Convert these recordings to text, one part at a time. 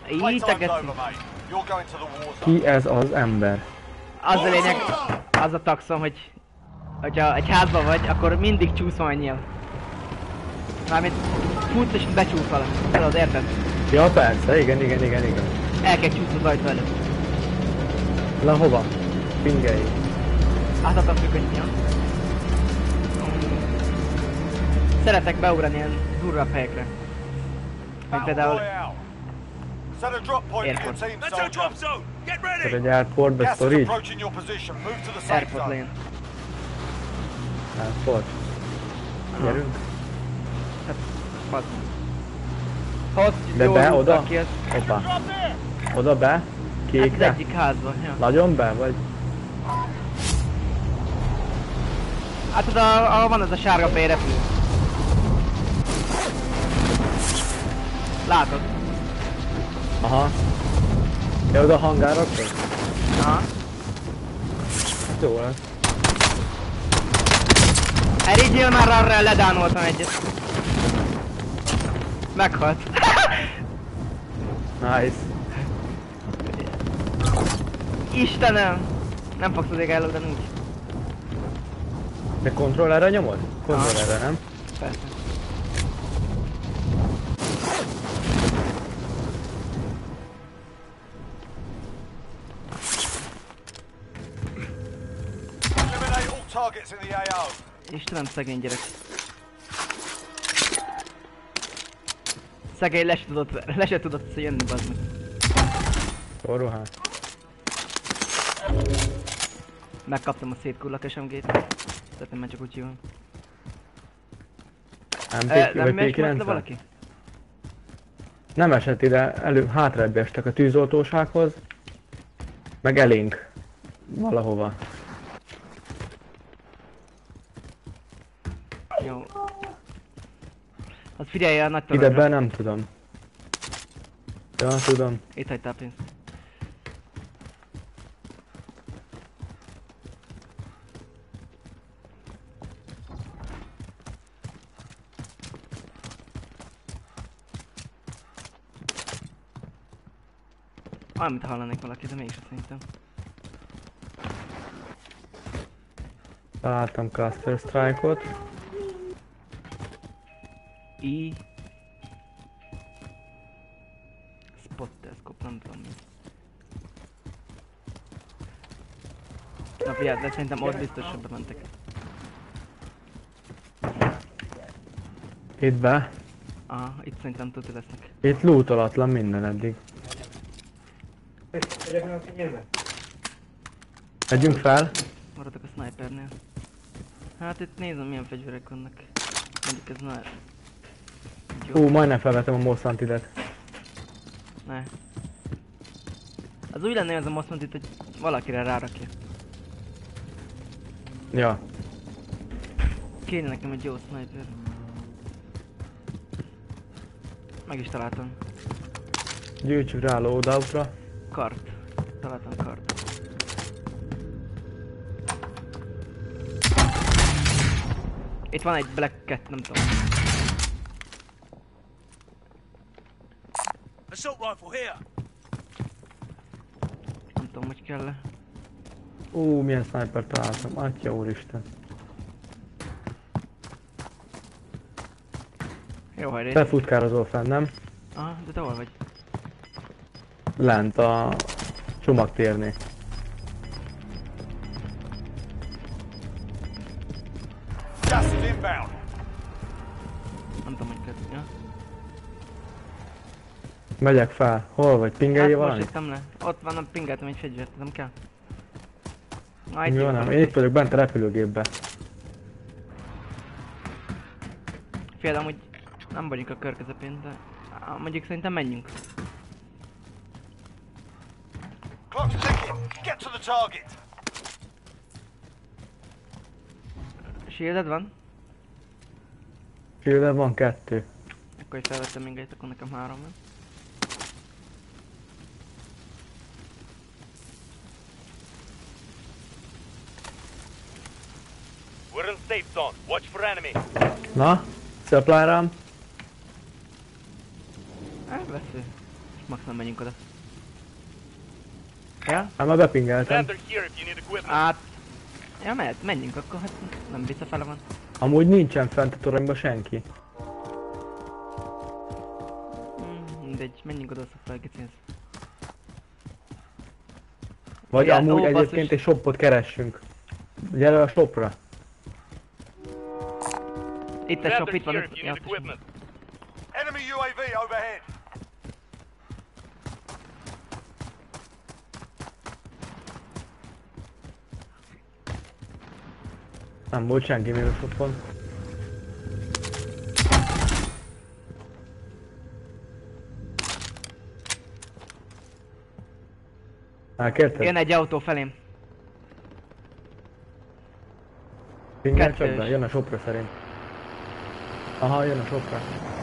Így tegetszik. Ki ez az ember? Az a lényeg, az a taxom, hogy hogyha egy házban vagy, akkor mindig csúsz menjél. Mármint futsz és becsúsz vele. Tudod, érted? Ja persze, igen. El kell csúsznod rajta előtt. Na hova? Pingelj. Át akarsz működni, ja? Szeretek beugrani ilyen durvább helyekre. Mint például... Airport. Ez egy airport, be storage? Airport lane. Airport. Gyerünk. Hát... Ott De jól be, rúgtak oda? ki ezt. Hoppá. Oda be? Hát az Kékre? egyik házban, ja. Nagyon be, vagy? Hát oda, ahol van ez a sárga repülő. Látod? Aha. Ja, oda a hangárokra? Aha. Hát jó lesz. Erigyél már arra, ledánoltam egyet. Meghalt. Nice. Istenem! Nem fogsz azért ellődni úgy. De kontrollerre nyomod? Kontrollerre, nem? Persze. Istenem, szegény gyerek. Szegény le se tudott jönni, bazd meg. Sorú hát. Megkaptam a szétkullak SMG-t. Szeretném már csak úgy hívom. Nem esett le valaki? Nem esett ide, hátrább estek a tűzoltósághoz. Meg elénk. Valahova. Jó. Hát figyelj a nagy Ide toronyra. be nem tudom. Ja, tudom. Itt hagytál pénzt. Valamit hallanék valaki, de mégis szerintem. Találtam Cluster Strike-ot. Spot telescope, nem tudom mi. Na figyelj, de szerintem ott biztosabban mentek. Itt be. Aha, itt szerintem tuti lesznek. Itt lootolatlan minden eddig. Megyünk fel. Maradok a snipernél. Hát itt nézem milyen fegyverek vannak. Mondjuk ez már... Jó. Majdnem felvettem a Mosslantidet. Ne. Az úgy lenne ez a Mosslantit, hogy valakire rárakja. Ja. Kéne nekem egy jó sniper. Meg is találtam. Gyűjtsük rá a loadoutra. Kart. Találtam kart. Itt van egy Black Cat, nem tudom. Assault rifle here. Nem tudom, hogy kell-e. Milyen sniper találtam. Atya úristen. Jó, hajrá. Te futkározol fenn, nem? Aha, de te hol vagy? Lent a csomagtérnél. Nem tudom, hogy kell. Ja? Megyek fel. Hol vagy? Pingelj Hát valami? most jöttem le. Ott van, pingeltem egy fegyvert, nem kell. Na, Jó, nem. Én itt vagyok bent a repülőgépbe. Fél, amúgy nem vagyunk a kör közepén, de mondjuk szerintem menjünk. Shielded van? Shielded van 2. Akkor is felvettem még egyet, akkor nekem 3 van. We're in safe zone. Watch for enemy. Na? Supply rám? Elvesző. Max nem menjünk oda. Ja? Hát már bepingeltem. Commander here if you need equipment. Hát... Ja, mehet, menjünk akkor, hát nem visszafele van. Amúgy nincsen fent a toronyban senki. Mindegy, menjünk oda szokta gecihez. Vagy Ja, amúgy ó, basszus. egyébként egy shopot keressünk. Gyere a shopra. Itt a shop, Commander itt van. here if you need equipment. Enemy UAV overhead. Nem volt senki még a shopon. Elkérted? Jön egy autó felém. Pingel csak kettős. be, jön a shopra szerint. Aha, jön a shopra.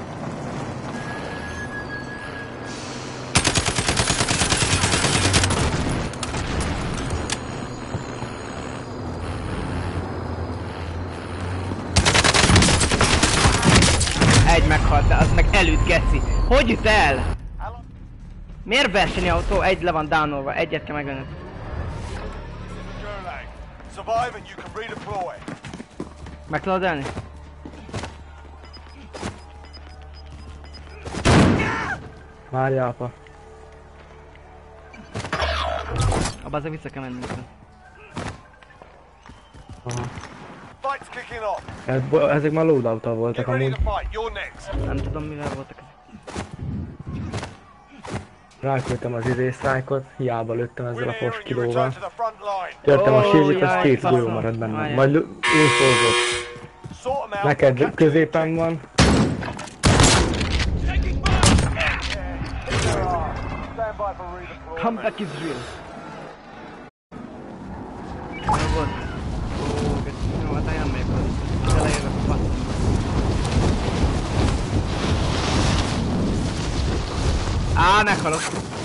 Egy meghalt, de az meg elüt, geci. Hogy jut el? Miért versenyautó? Egy le van downolva, egyet kell megölni. Gulag. Survive and you can redeploy. Meg tudod ölni? Várjál, apa. Abba azért vissza kell mennünk. Aha. Fight's kicking off. Ezek már loadout-tal Get voltak ready amúgy. to fight. You're next. Nem tudom mivel voltak ezek. Ráköltem az strike-ot, hiába lőttem ezzel a Win here fos and you return kilóval. to the front line. Törtem a Ó, shield-et, az jaj, 2 golyó faszom. marad benne. Várjál. Majd infózott. Sort them out. Neked Capture középen van. Taking fire. There are. Stand by for redeploy. Comeback is real. Jó volt. Ó, geci. Jó, hát olyan megyek oda. Elejövök a faszomba. Á, meghalok.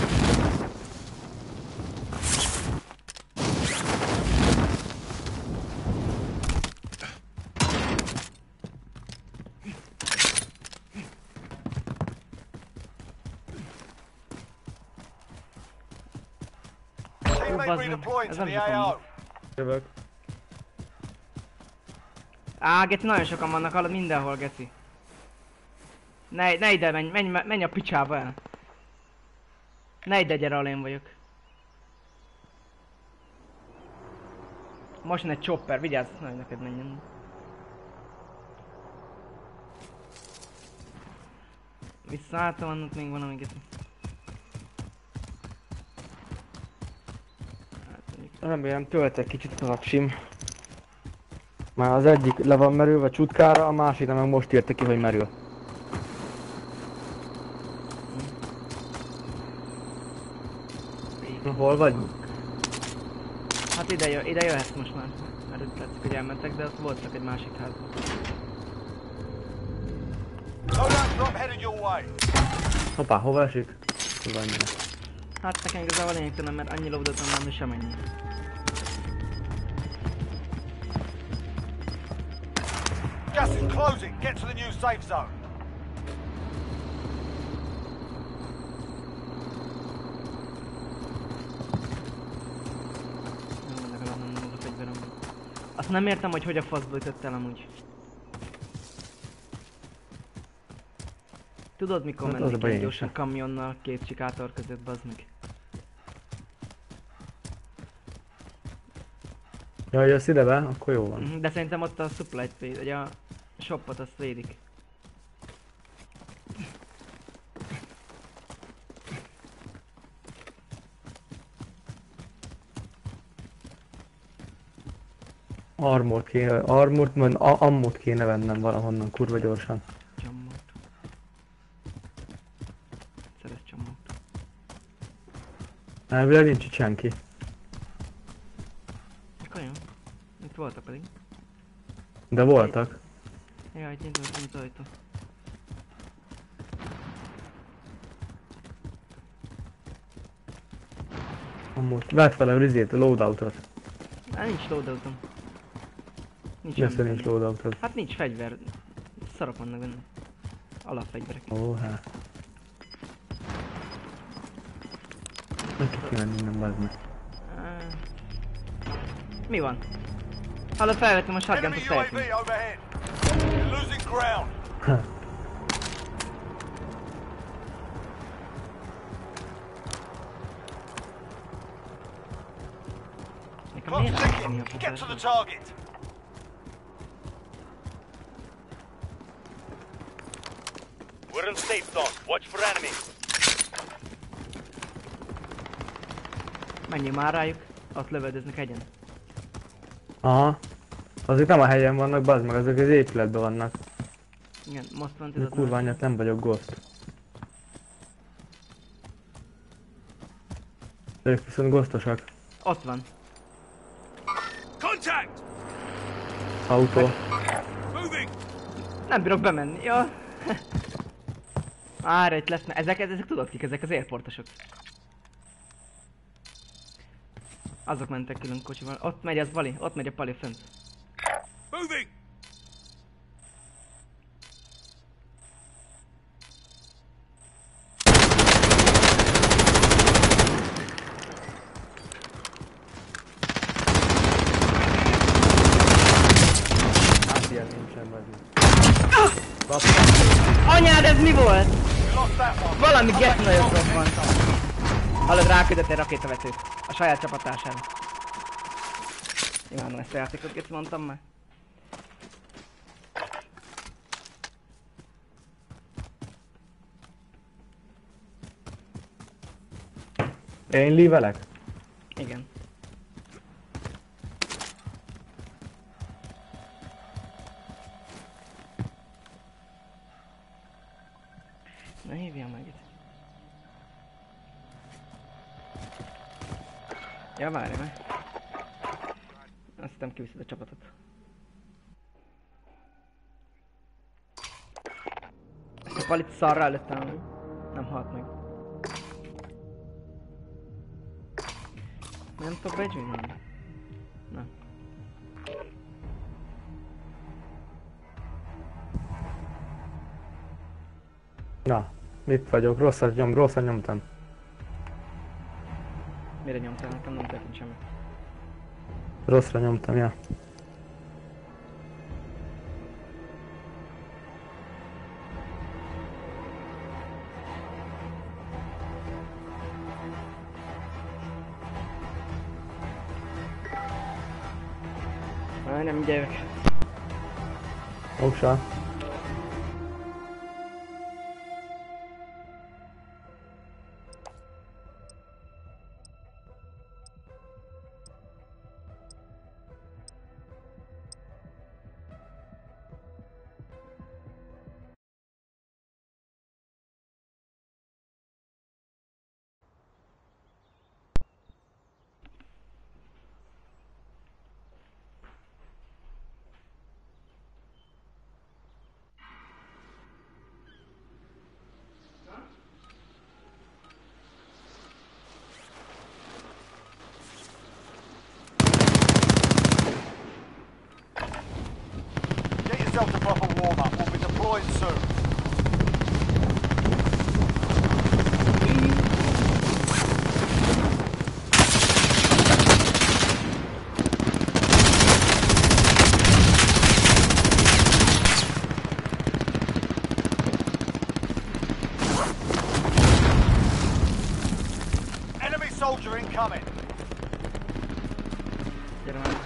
Teammate bazd meg. redeploying Ez to nem the sokan AO. van. Jövök. Á, geci, nagyon sokan vannak, hallod, mindenhol, geci. Ne ide, menj a picsába el. Ne ide, gyere, alén vagyok. Most jön egy chopper, vigyázz, hogy neked menjen. Visszaálltam, annak még valami, geci. Hát, mondjuk... Remélem tölt egy kicsit az apsim. Már az egyik le van merülve csutkára, a másik meg most írta ki, hogy merül. Na, hol vagy? Hát ide jöhetsz most már. Mert itt látszik, hogy elmentek, de ott volt csak egy másik házban. Loadout drop headed your way. Hoppá, hova esik? Tudom, annyira. Hát nekem igazából lényegtelen, mert annyi lódot van, nem semennyi. Gas is closing. Get to the new safe zone. Nem, legalább nem volt a fegyverem. Azt nem értem, hogy a faszba ütött el amúgy. Tudod mikor Hát az a menni baj, kell én gyorsan sem. kamionnal két sikátor között, bazd meg. Ja, jössz ide be? Akkor jó van. De szerintem ott a supply-t véd, vagy a shopot azt védik. Armort kéne, armort, majd ammot kéne vennem valahonnan kurva gyorsan. Csammót. Szerez csammót. Elvileg nincs itt senki. Akkor jó. Itt voltak pedig. De voltak. Jaj, itt nyitottam az ajtó. Ammot. Vedd fel a rizét, a loadoutot. Hát nincs loadoutom. Nincs Messze semmi nincs benne. loadoutod. Hát nincs fegyver. Szarok vannak benne. Alapfegyverek. Ó, hát. kimenni innen, bazd meg. Mi van? Hallod, felvettem a shotgun-t, Enemy azt szeretném. UAV overhead. You're losing ground. Nekem Clock's miért nem jön ticking. Get to the futásra? target. We're in safe zone. Watch for enemies. Menjünk már rájuk. Ott lövöldöznek egyen. Aha. Azok nem a helyen vannak, bazd meg, azok az épületben vannak. Igen, most van De kurva anyát, nem vagyok ghost. De ők viszont ghostosak. Ott van. Contact! Autó. Moving! Nem bírok bemenni, jó? Ára itt lesz, ezek tudod kik, ezek az airportosok. Azok mentek külön kocsival. Ott megy az Pali, ott megy a Pali fönt. Moving! Hát ilyen nincsen, bazd meg. Anyád, ez mi volt? We lost that one. Valami get nagyon rossz van. Hallod, ráküldött egy rakétavetőt. A saját csapatására. Imádom ezt a játékot, Geci, mondtam már. Én lívelek? Igen. Na hívjam meg itt. Ja, várj meg. Azt hittem kiviszed a csapatot. Ezt a Palit szarra előttem, nem halt meg. Nem tudok begyűjni? Nem. Na, mit vagyok? Rosszat nyomtam. Mire nyomtál? Nekem nem történt semmi. Rosszra nyomtam, ja. Nem gyerek. Oksa. Get yourself to proper warm-up. We'll be deployed soon. Enemy soldier incoming. Gyere már.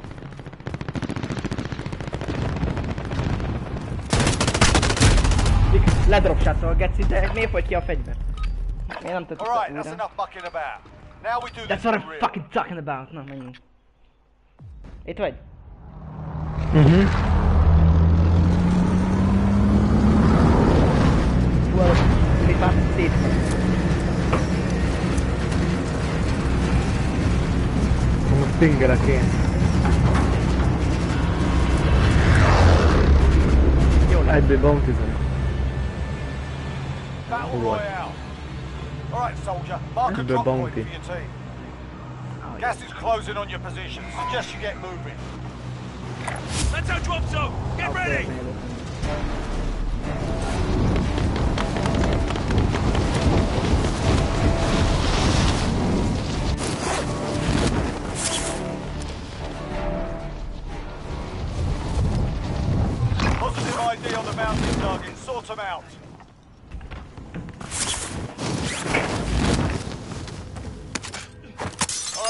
Ledropshotol, Geci, de miért fogy ki a fegyver? Miért nem tettem All right, that's újra? enough mucking about. Now we do this That's for what I'm real. fucking talking about. Na, menjünk. Itt vagy? Well, mit már szét. Most pingelek én. Jó lesz. Egyből bountyzom. Battle All right. Royale. All right, soldier. Mark a The drop point bounty. for your team. Oh, Gas is closing on your position. Suggest you get moving. That's our drop zone! Get ready!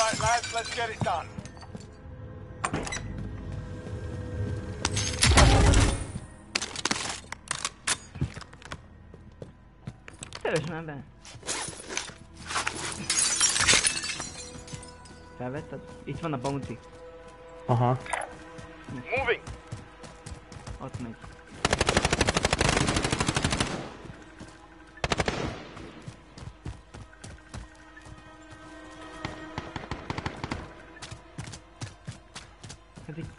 Alright lads, let's get it done. Töltsd már be. Felvetted? Itt van a bounty. Aha. Moving. Ott megy. Pedig...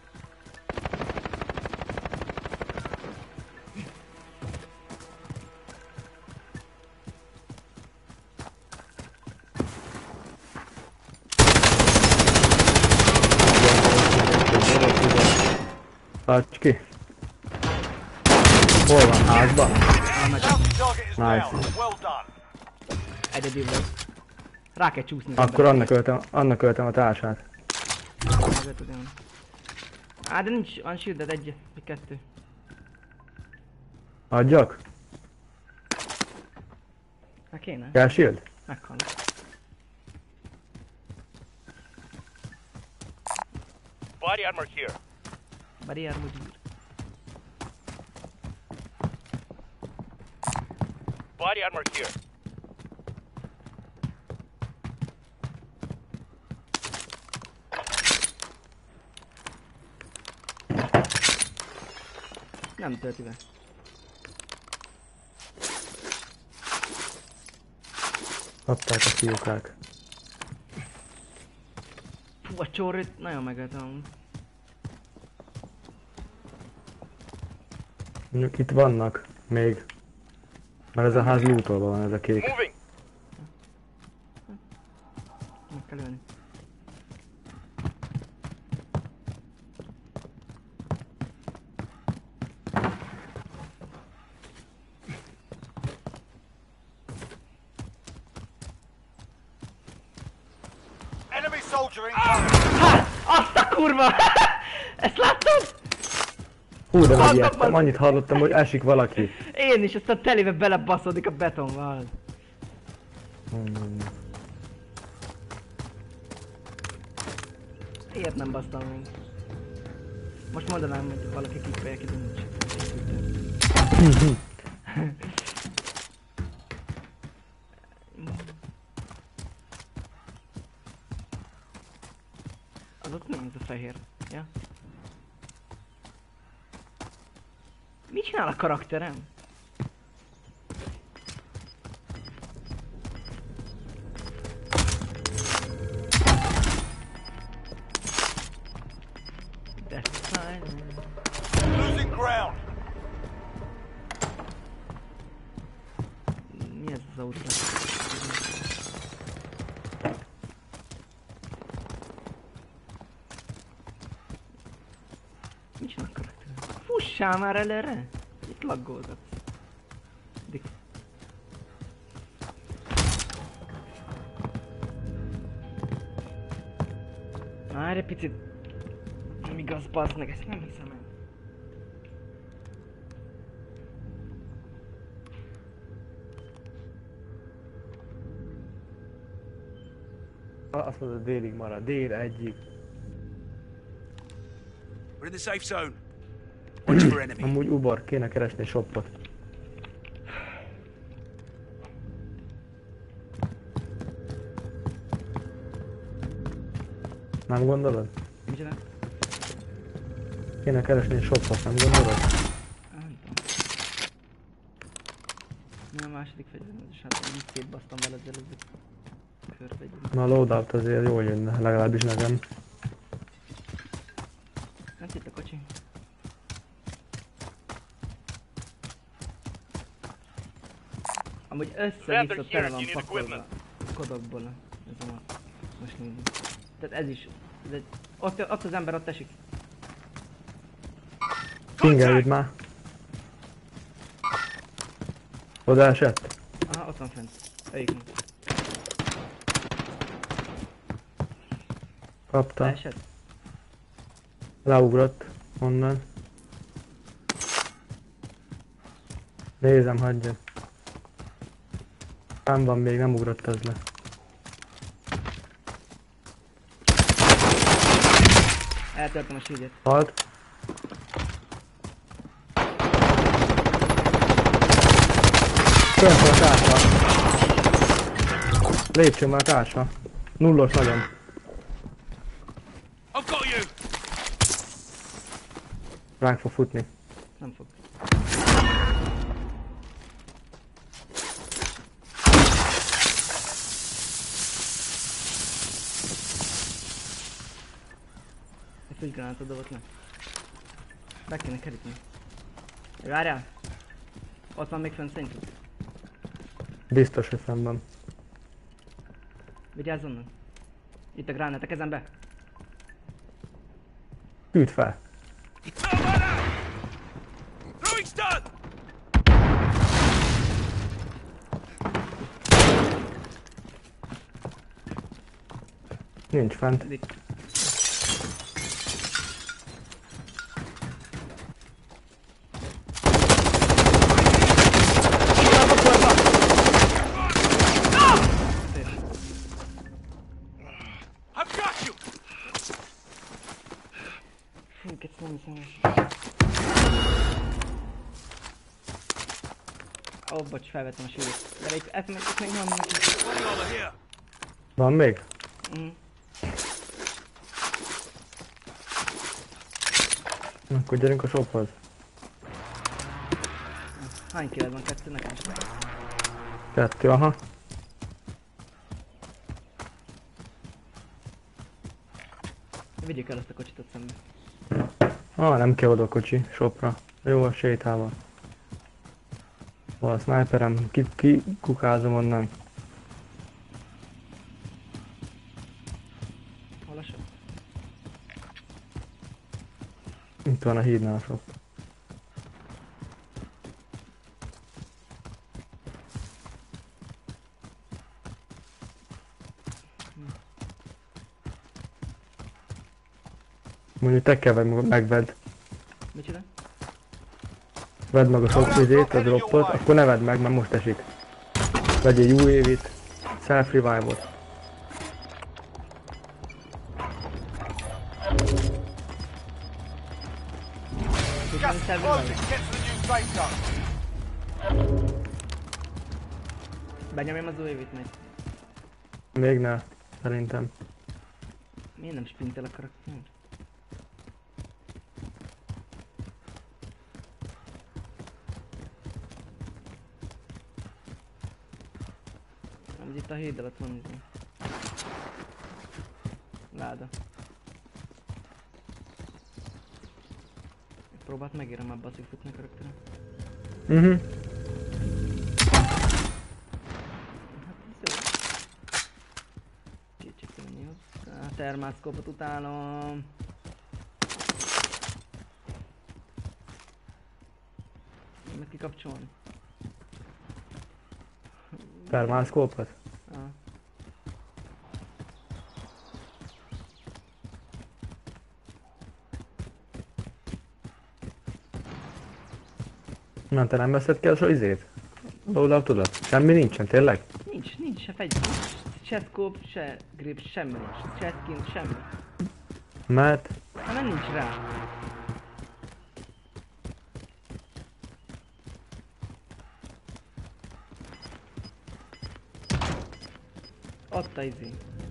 Tarts ki. Hol van? Házban? Bounty target is Nice. down. Well done. Egyedül vagy. Rá kell csúszni. az Akkor emberre. annak öltem a társát. Meg tudom. Á, de nincs van shielded, egy, vagy kettő. Adjak? Hát kéne. Kell shield? Meghal. Body armor here. Barrier modul. Body armor here. Nem tölti be. Kapták a fiúkák. Fú, a csórőt nagyon megöltem. Mondjuk itt vannak még. Mert ez a ház lootolva van, ez a kék. Moving. Meg kell ölni. Enemy soldier incoming. Ha! Azt a kurva! Ezt láttad? Hú, de Hallottam, megijedtem, az- annyit hallottam, hogy esik valaki. Én is, aztán telébe belebaszódik a betonval. Ilyet nem basztam még. Most mondanám, hogy valaki kikkelje ki, de nincs. Az ott mi ez a fehér? Ja? Mit csinál a karakterem? That's fine. Losing ground. Mi ez az autó? Mit csinál a karakterem? Fussál már előre! Itt laggolgatsz. Dik. Várj egy picit. Nem igaz, bazd meg, ezt nem hiszem el. Azt mondod, délig marad. Dél egyik. We're in the safe zone. Watch for enemy. Amúgy Ubor, kéne keresni shopot. Nem gondolod? Mit csinál? Kéne keresni shopot, nem gondolod? Nem tudom. Mi a második fegyverem? És hát én szétbasztam vele az előző körbe. Na a loadout azért jól jönne, legalábbis nekem. Hát itt a kocsi. Amúgy össze-vissza tele van pakolva kodokból. Ez a most nézem. Tehát ez is. Ez egy, ott az ember ott esik. Pingeljük már. Oda esett? Aha, ott van fent. Öljük meg. Kapta. Leesett? Leugrott onnan. Nézem, hagyjad. Nem van még, nem ugrott az le. Eltörtem a shieldjét. Halt. Fönt van a társa. Lépcsőn van a társa. Nullos nagyon. I've got you! Ránk fog futni. Nem fog. Egy füstgránátot dobott meg. Be kéne keríteni. Várjál! Ott van még fönn szintű. Biztos, hogy fenn van. Vigyázz onnan. Itt a gránát a kezembe. Üt fel. Throwing stun! Nincs fent. Itt. I've got you! Fú, kicsit nem hiszem. Ó, bocs, felvettem a sűrűt. De itt még van neki. Body armor here! Van még? Mhm. Akkor gyerünk a shophoz. Hány kiled van? 2 nekem is. 2, aha. Vigyük el ezt a kocsit ott szembe. Nem kell oda a kocsi, shopra. Jó, a sétálva. Hol a sniperem, ki kukázom onnan. Hol a shop? Itt van a hídnál a shop. Mondjuk te kell megvedd. Micsoda? Vedd meg a shop vizét, a droppot, akkor ne vedd meg, mert most esik. Vegyél UAV-t, self-revive-ot. Gas is closing. Get to the new safe zone. Benyomjam az UAV-t még. Még ne, szerintem. Miért nem sprintel a karakter? Itt a híd alatt van izé. Láda. Próbált megérem abba az, hogy futni a karakterem. Hát ez jó. Kicsit könnyű. A termászkópot utálom. Meg kikapcsolni. Termálszkópot? Na, te nem veszed ki az izét? Loadout tudod? Semmi nincsen, tényleg? Nincs se fegyver, se scope, se grip, semmi nincs. Se skin, semmi. Mert? Hát nincs rá. Ott a izé.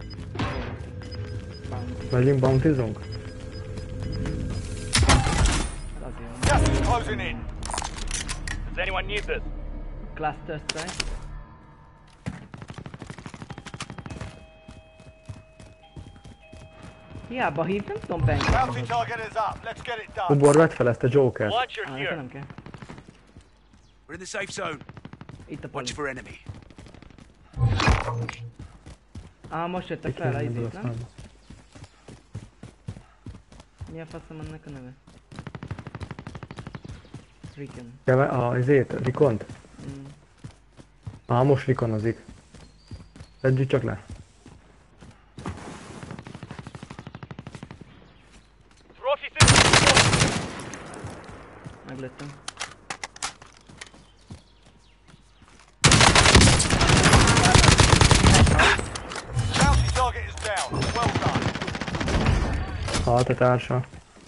Megyünk bountyzunk? Azért. Gas is closing in. Does anyone need this? Cluster strike. Hiába hív, nem tudom benne. Bounty target is up. Let's get it done. Ubor, vedd fel ezt a Jokert. Launcher Nekem here. nem kell. We're in the safe zone. Itt a Watch poli. for enemy. Most jöttek fel a izét, nem? Mi a faszom annak a neve? Recon. Izét, Rikont? Most Rikonozik. Szedjük csak le. Trophy system. Meglőttem. Bounty target is down. Well done. Halt a társa.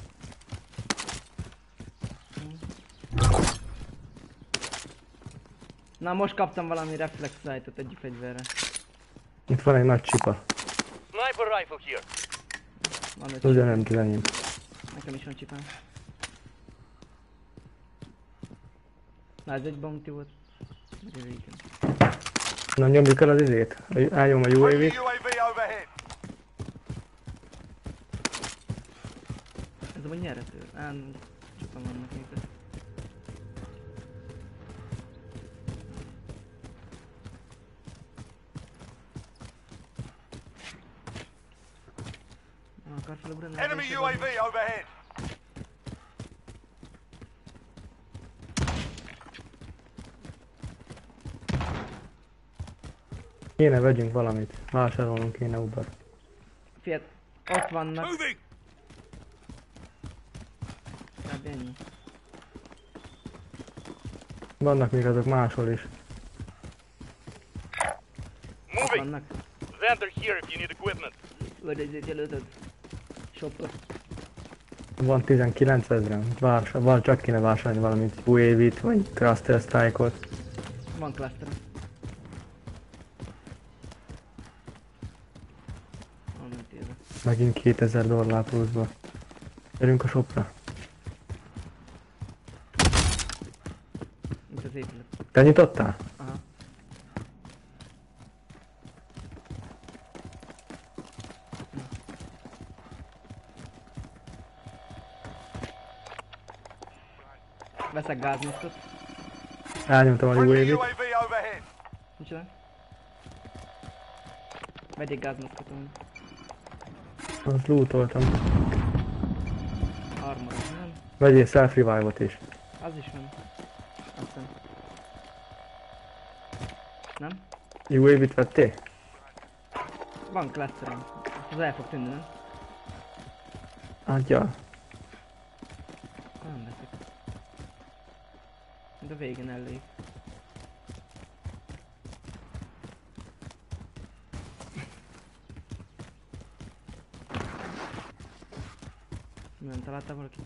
Na most kaptam valami reflex sightot egyik fegyverre. Itt van egy nagy csipa. Sniper rifle here. Van egy Ugye nem tud enyém. nekem is van csipám. Na ez egy bounty volt. Régen. Na nyomjuk el az izét. Álljon a Friendly UAV-t. UAV overhead. Ez a nyerető. Csupán vannak még között. Akar felugrani? Enemy UAV overhead. Kéne vegyünk valamit. Vásárolnunk kéne Uber. Fiat, ott vannak. Moving! Kb. Ennyi. Vannak még azok máshol is. Ott Moving. vannak. Vendor here if you need equipment. Ördözzét jelöltöd. Shopper. Van 19 000-en. Csak kéne vásárolni valamit. UAV-t vagy Cluster Strike-ot. Van cluster. Van ment éve. Megint $2000 pluszba. Gyerünk a shopra. Mint az épület. Te nyitottál? Aha. Veszek gázmaszkot. Elnyomtam a Friendly UAV-t. UAV overhead. Micsoda? Vegyék gázmaszkot amúgy. Azt lootoltam. Armor, nem? Vegyél self-revive-ot is. Az is van. Aztán. Nem? UAV-t vettél? Van clusterem. Az el fog tűnni, nem? Hát ja. Nem veszik. De a végén elég. Nem találtál valakit?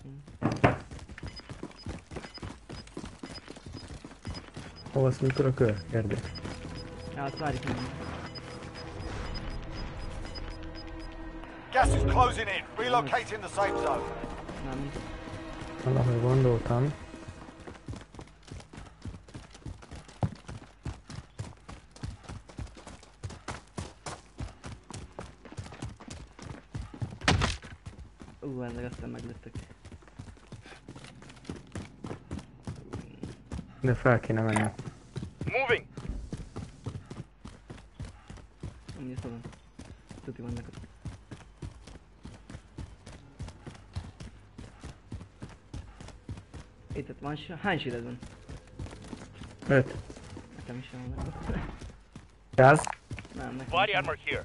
Hova szűkül a kör? Kérdés. Ja, azt várjuk meg. Gas is closing in. Relocating the safe zone. Nem. Valahogy gondoltam. Ezek aztán meglőttek. De fel kéne menni. Moving. Amúgy ezt tudom. Tuti vannak ott. Itt van hány shield van? 5. Nekem is vannak ott. Kell? Nem, nekem. Body armor here.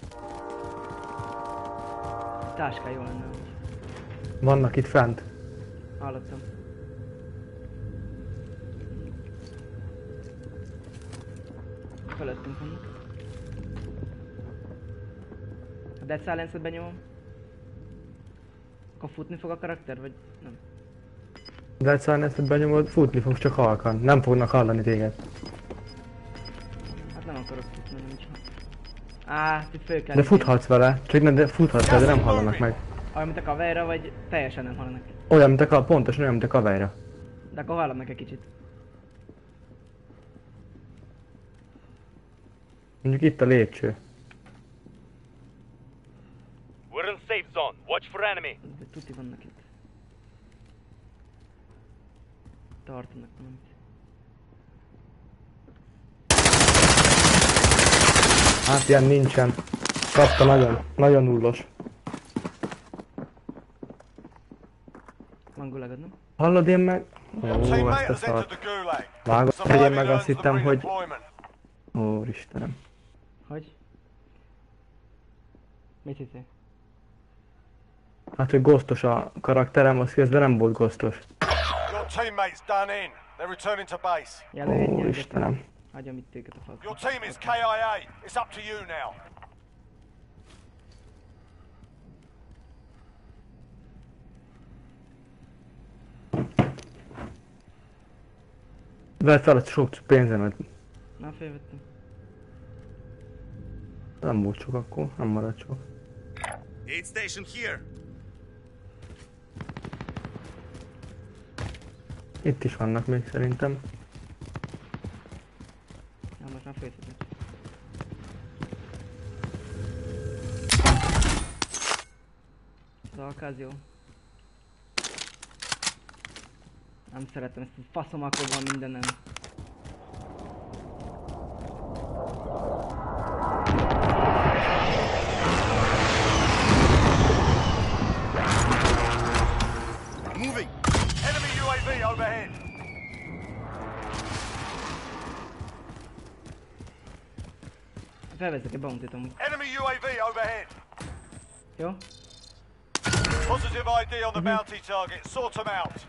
Táská jó lenne amúgy. Vannak itt fent. Hallottam. Fölöttünk vannak. A Dead Silence-et benyomom. Akkor futni fog a karakter, vagy nem? De egyszerűen ezt benyomod, futni fogsz csak halkan. Nem fognak hallani téged. Hát nem akarok futni, nem is. Itt föl kell. De futhatsz vele, csak de futhatsz vele, de nem hallanak meg. Olyan, mint a kaverra, vagy teljesen nem hallanak. Olyan, mint pontosan olyan, mint a kaverra. De akkor hallanak egy kicsit. Mondjuk itt a lépcső. We're in safe zone. Watch for enemy. De tuti vannak itt. Tartanak valamit. Hát ilyen nincsen. Kapta nagyon nullos. Van gulagod, nem? Hallod én meg? Your Ó, teammate ezt a has entered szart. the gulag. Vágod, hogy én Surviving meg azt earns them hittem, hogy... redeployment. Ó, Istenem. Hogy? Mit hittél? Hát, hogy ghostos a karakterem, az közben nem volt ghostos. Your teammate's done in. They're returning to base. Jelölj egy Ó, nyelget. Istenem. Hagyjam itt őket a falkon. Your team is KIA. It's up to you now. Vett alatt sok pénzemet. Na, félvettem. Nem volt sok akkor, nem maradt sok. Aid station here. Itt is vannak még szerintem. Na, most már félvettem. Az alkáz jó. Nem szeretem ezt a faszomakon van mindenem. Moving. Enemy UAV overhead. Felveszek egy bounty-t amúgy. Enemy UAV overhead. Jó? Positive ID on the bounty target. Sort them out.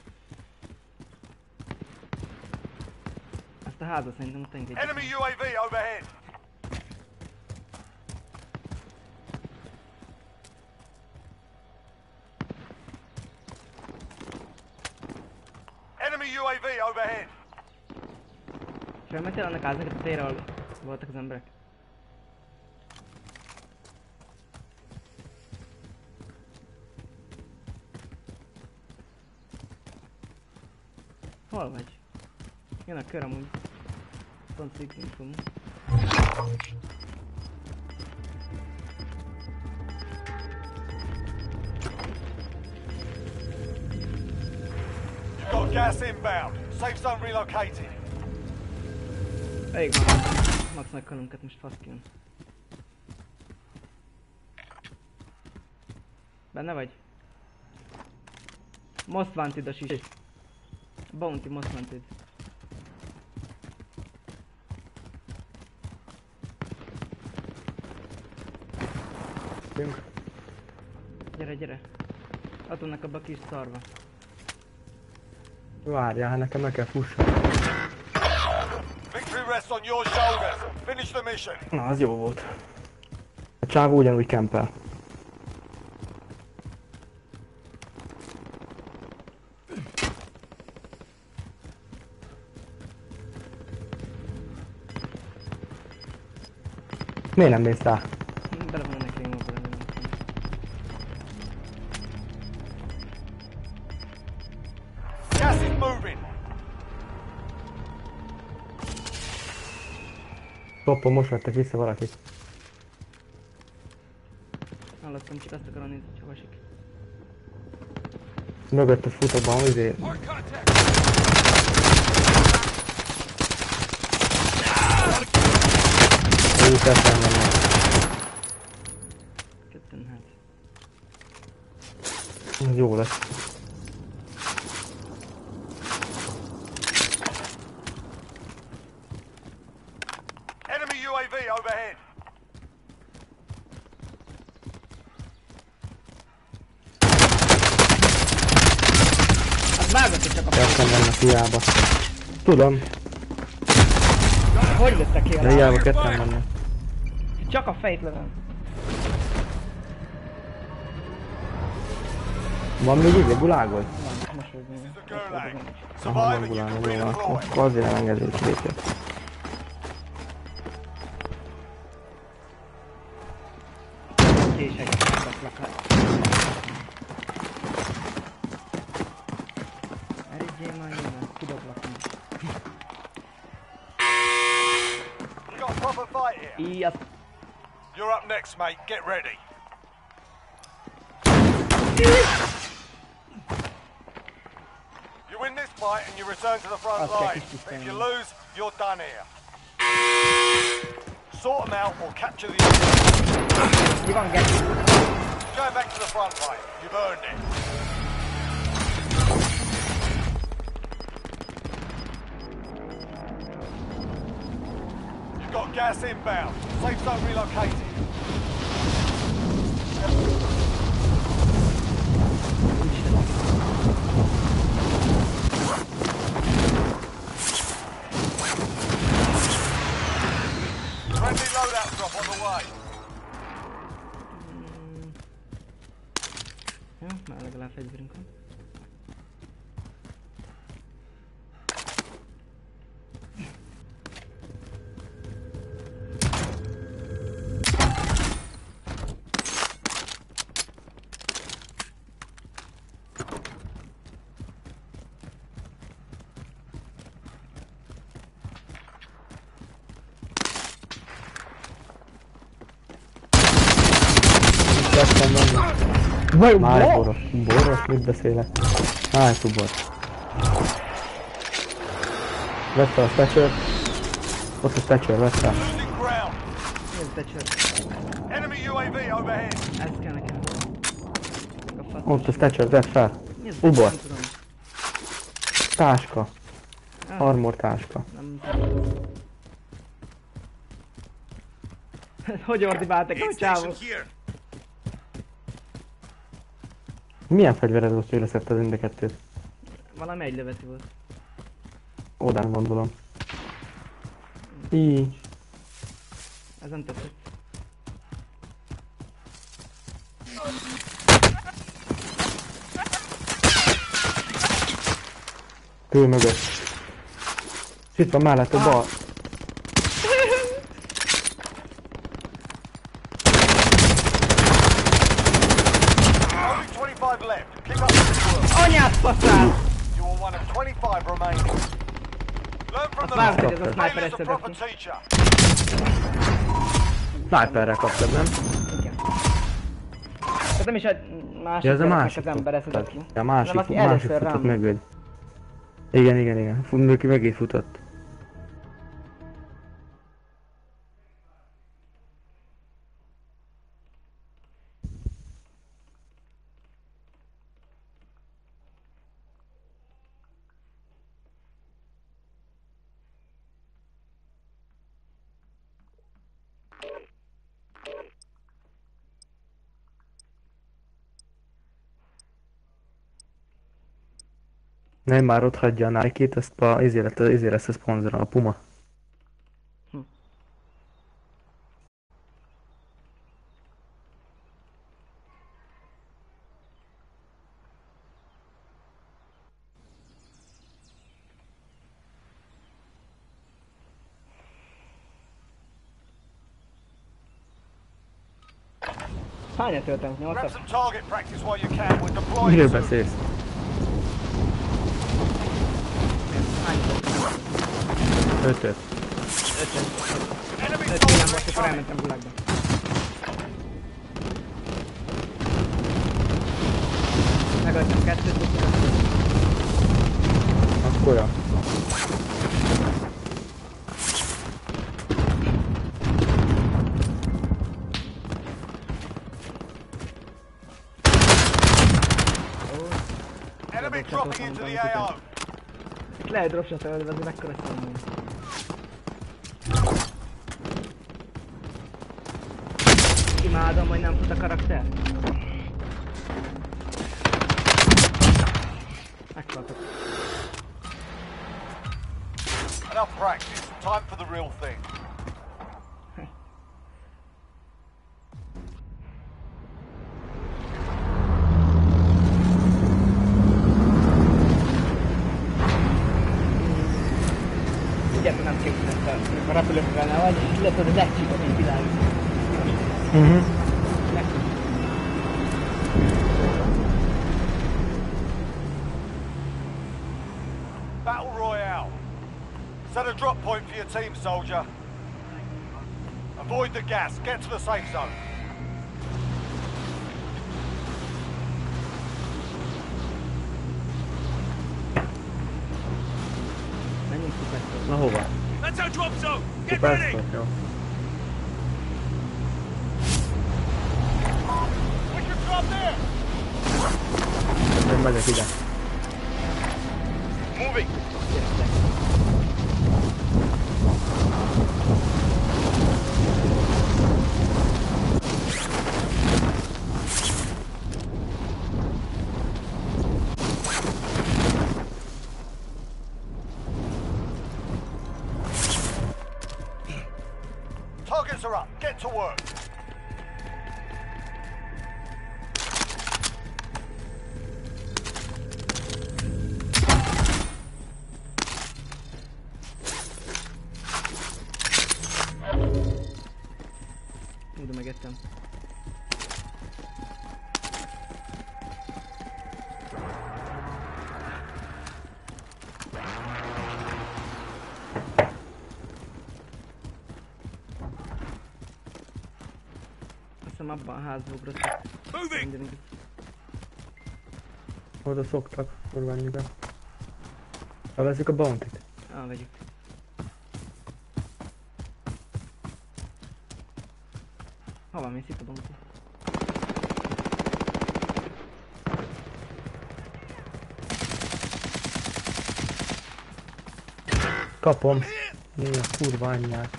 Azt a házat szerintem utána engedjük. Enemy UAV overhead. Enemy UAV overhead. Felmentél annak háznak a térre, ahol voltak az emberek? Hol vagy? Jön a kör amúgy. Pont sziklinkum. You've got gas inbound. Safe zone relocated. Elég van. Max meghalunkat most fasz kijön. Benne vagy? Most wanted-os is. Bounty most wanted. Gyere, gyere. Ott vannak abba a kis szarva. Várjál, hát nekem meg kell fussam. Victory rests on your shoulders. Finish the mission. Na, az jó volt. A csávó ugyanúgy kempel. Miért nem mész rá? Bele van ennek én oldalra. Gas is moving. Toppa, most vettek vissza valakit. Hallottam, csak azt akarom nézni, hogy hova esik. Mögötted fut a ban, izé. Hard contact. Ő tetten vannak. Ketten hát. Ez jó lesz. Enemy UAV overhead. Hát vágott, hogy csak a Ketten vannak hiába. Tudom, Hogy lőttek ki de rá? hiába ketten vannak. Csak a fejt lövöm. Van még így, gulágod? Van, most hogy The Gulag. Aha, Survive van and you can gulágod, jó, redeploy. akkor azért elengedés lépje. kések. Eridjél már nyilván, tudok lakni. We got a proper fight here. Ilyet. You're up next, mate. Get ready. You win this fight and you return to the front Okay, line. this is But if fine. you lose, you're done here. Sort them out or capture the others. You won't get it. Go back to the front, mate. You've earned it. You've got gas inbound. Safe zone relocated. Friendly loadout drop on the way. Jó, már legalább fegyverünk van. Lettem menni. Máj boros. Boros, mit beszélek? Máj szubor. Vedd fel a Thatcher. Ott a Thatcher, vedd fel. Losing ground. Ez becsör. Enemy UAV overhead. Ez kell nekem. A fasz. Ott a Thatcher, vedd fel. Mi ez? Ubor. Nem tudom. Táska. Ah. Armor táska. Nem tudom. Hogy ordibáltak a Aid csávó? station here. Milyen fegyvered volt, hogy leszette az mind a kettőt? Valami egy löveti volt. Odán gondolom. Így. Ez nem tetszett. Kő mögött. És itt van mellett a bal. Only 25 left. Keep up the good work. Anyád faszát! You are one of 25 remaining. Learn from the Várd, lessons. hogy ez a Failure sniper is a proper eszedett ki. teacher. Sniperrel kaptad, nem? Igen. Ez nem is egy másik Ja, ez a gyereknek másik. az ember eszedett ki. Ja, másik, Nem, aki másik először futott rám. mögöd. Igen. Neki mögé futott. Nem már ott hagyja a Nike-t, ezt ezért lesz a szponzor, a Puma. Hányat töltem? Grab 8-at? some target practice while you can. We're deploying Miről soon. beszélsz? Hányat töltem? 5-öt. 5-et. Enemy 5 villám soldier volt, akkor incoming. elmentem gulagba. Megöltem 2-t, Akkor ja. Enemy dropping into the AO. itt lehet dropshot ölve, azért mekkora szám. Imádom, hogy nem fut a karakter. Meghaltok. Enough practice. Time for the real thing. Egyáltalán nem képzeltem, amikor repülőfélne vagy, és illetve az egy csíkot, mint világ. Battle Royale. Set a drop point for your team, soldier. Avoid the gas. Get to the safe zone. Menjünk kupesztől. Na hova? That's our drop zone. Get Persze, ready. jó. We can drop there. Én megyek ide. Moving. Targets are up. Get to work. Úgy megettem. hiszem abban a házba ugrottak. Moving! Oda szoktak, kurványukat. Elveszik a bounty-t. Vegyük. Hova mész itt a bounty? Kapom. Mi a kurva anyját.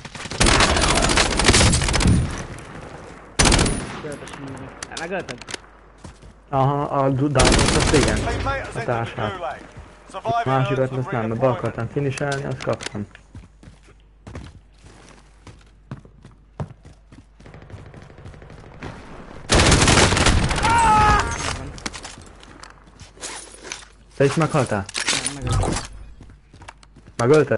Töltes mindent. Megölted? Aha, a Dynamite azt igen. Teammate has A entered the társát. gulag. Surviving Másikat earns them most nem, mert be redeployment. akartam finiselni, azt kaptam. Te is meghaltál? Nem, megölted. Megölted?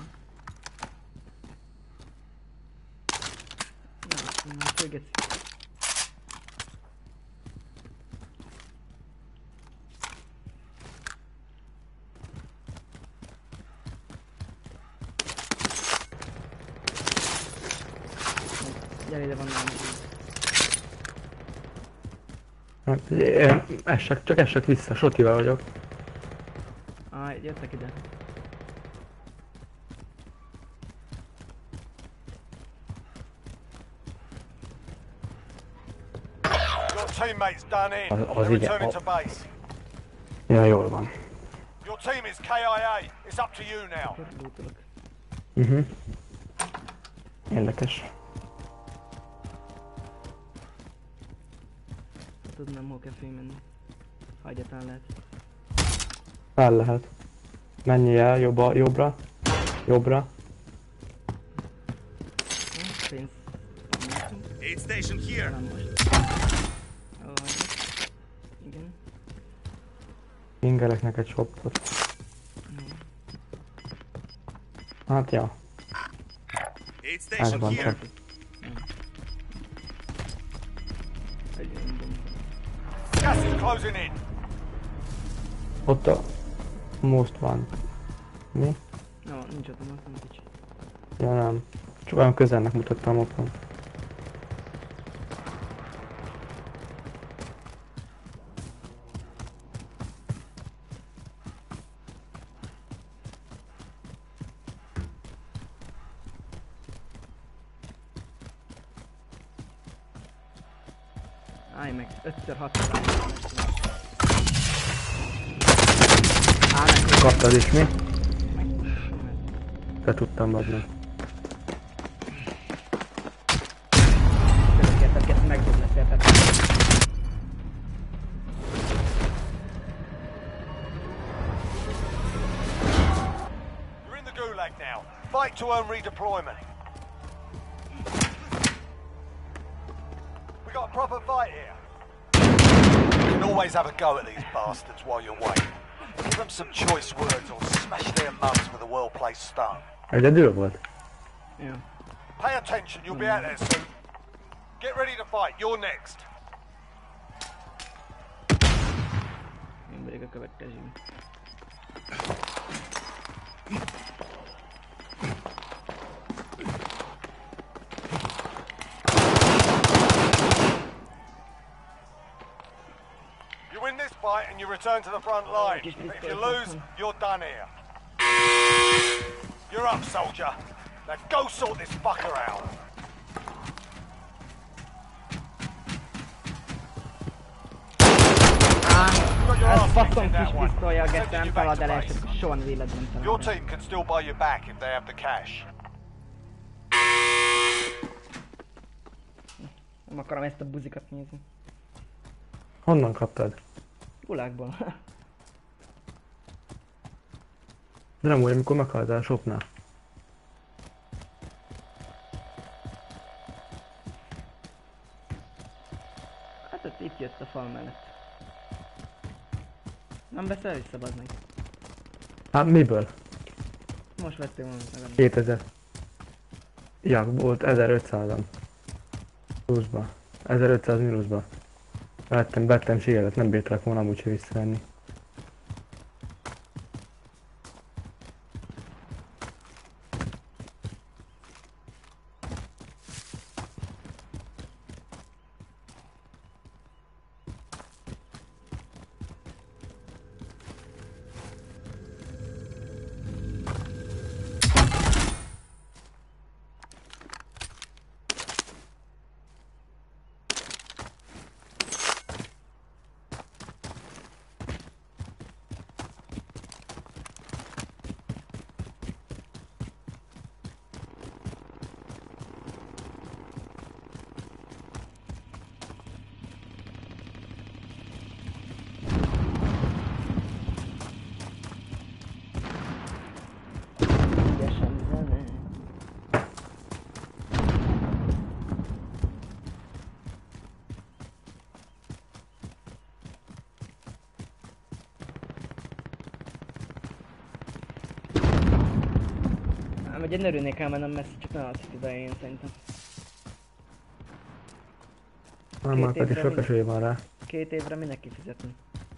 Nem, főgeci. Gyere ide, van nálam. Csak essek vissza, Sotival vagyok. Jöttek ide. Your teammate's done in. Az They're igen. returning to base. Ja, jól van. Your team is KIA. It's up to you now. Akkor lootolok. Érdekes. Tudnám, hol kell fénymenni. Ha egyáltalán lehet. Fel lehet. Menjél el, jobbra. Jobbra. Pénz. Aid station here. Nem most. Igen. Ingelek neked shopot. Hát ja, Aid ez station van here. csak. Gas is closing in. Ott a most van. Mi? No, nincs ott, nem kicsi. Ja nem. Csak olyan közelnek mutattam otthon. Állj meg, 5x6-ra állj meg. Kaptad is mi? Meg. Te tudtam adni. Következtet, megdob lesz, érted? You're in the gulag now. Fight to earn redeployment. We got a proper fight here. You can always have a go at these bastards while you're waiting. Give them some choice words or smash their mums with a well-placed stone. Egyedül volt? Jó. Pay attention, you'll be out there soon. Get ready to fight, you're next. Én pedig a következő. You win this fight and you return to the front line. But if you lose, you're done here. You're up, soldier. Now go sort this fucker out. You got your Ez ass kicked faszom in kis that one. pisztolya, Sending Geszem, you back talad to el base. elsőt, soha nem véletlenül találom. Your team can still buy you back if they have the cash. Nem akarom ezt a buzikat nézni. Honnan kaptad? Gulákból. De nem úgy, amikor meghaltál a shopnál. Hát ott itt jött a fal mellett. Nem beszél vissza, bazd meg. Hát miből? Most vettél volna meg. 2000. Ja, volt 1500-an. Pluszba. 1500 mínuszba. Vettem síelet, nem bírták volna amúgy se visszavenni. Amúgy én örülnék elmennem messze, csak ne alszik ide én szerintem. Nem, már pedig évre sok minden- esély van rá. 2 évre minek kifizetni.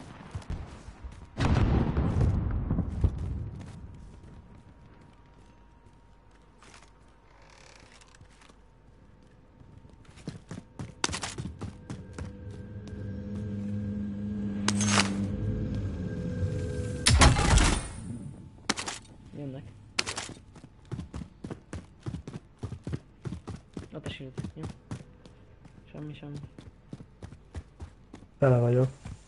Jönnek. Ott a shield, jó? Semmi. Tele vagyok.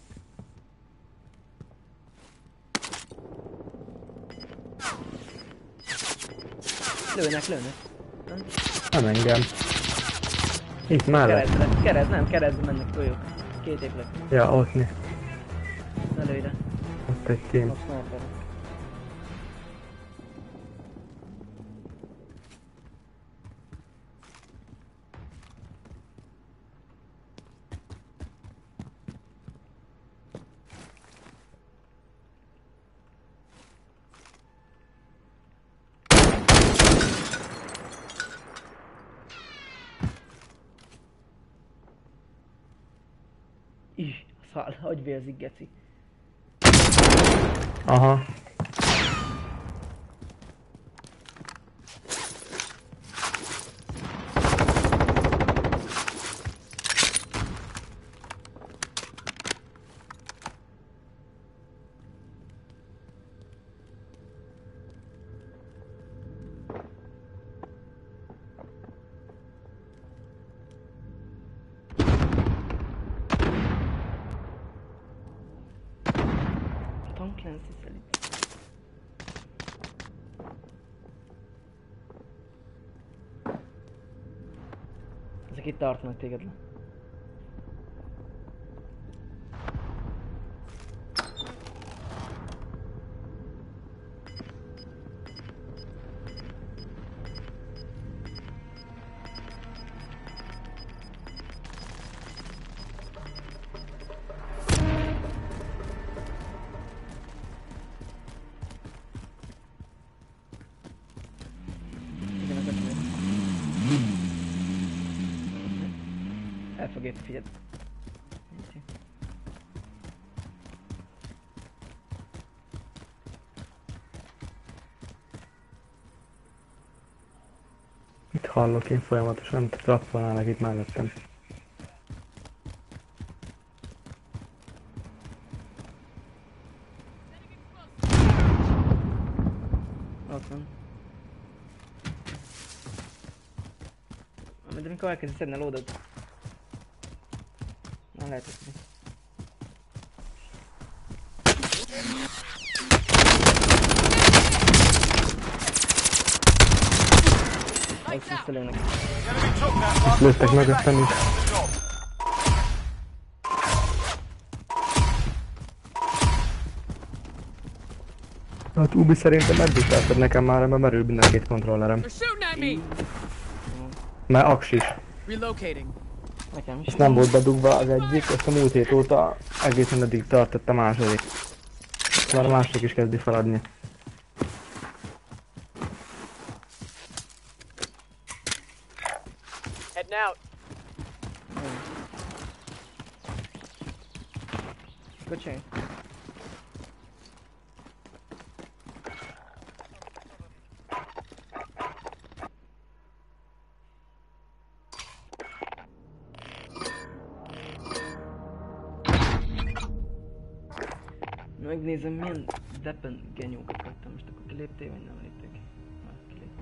Lőnek. Nem engem. Itt mellett. Keresztbe mennek folyók. 2 épület. Ja, ott mi. Ne lőj ide. Ott egy team. Ott sniper. Szál, hogy vérzik, geci. Aha. Tom Clancy szerint. Ezek itt tartanak téged le. El fog érni, figyeld. Itt hallok én folyamatosan, trappolnának itt mellettem. Ott van. De amikor elkezdi szedni a lódot. Nem lehet ezt. Ezt visszalőnek. Enemy took that one. Lőttek mögöttem is. Good job. Hát Ubi szerintem eddig tartod nekem már, mert merül mind a két kontrollerem. They're shooting at me! Mert aks is. Relocating. Nekem is. És nem volt bedugva az egyik, ezt a múlt hét óta egészen eddig tartott a második. Már a második is kezdi feladni. Heading out. Good chain. Megnézem milyen depen genyókat kaptam, most akkor kiléptél vagy nem lépték? Kiléptél.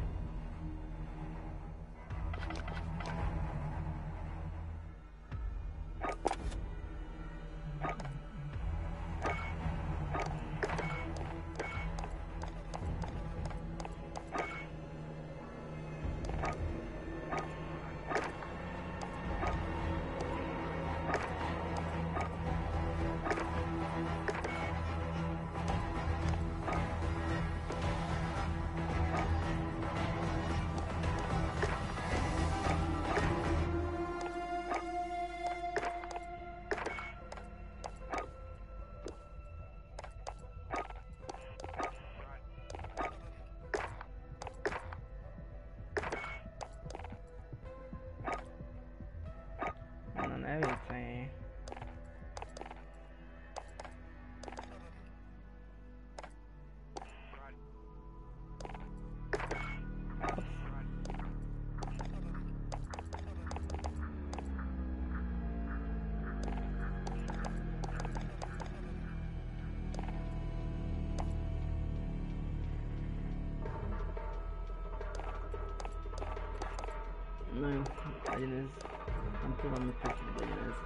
Na jó, legyen ez. Nem tudom mit tetszik, legyen ez.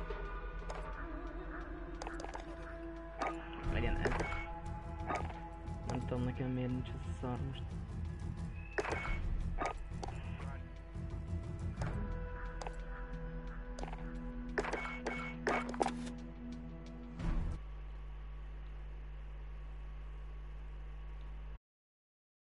Legyen ez. Nem tudom nekem miért nincs ez a szar most.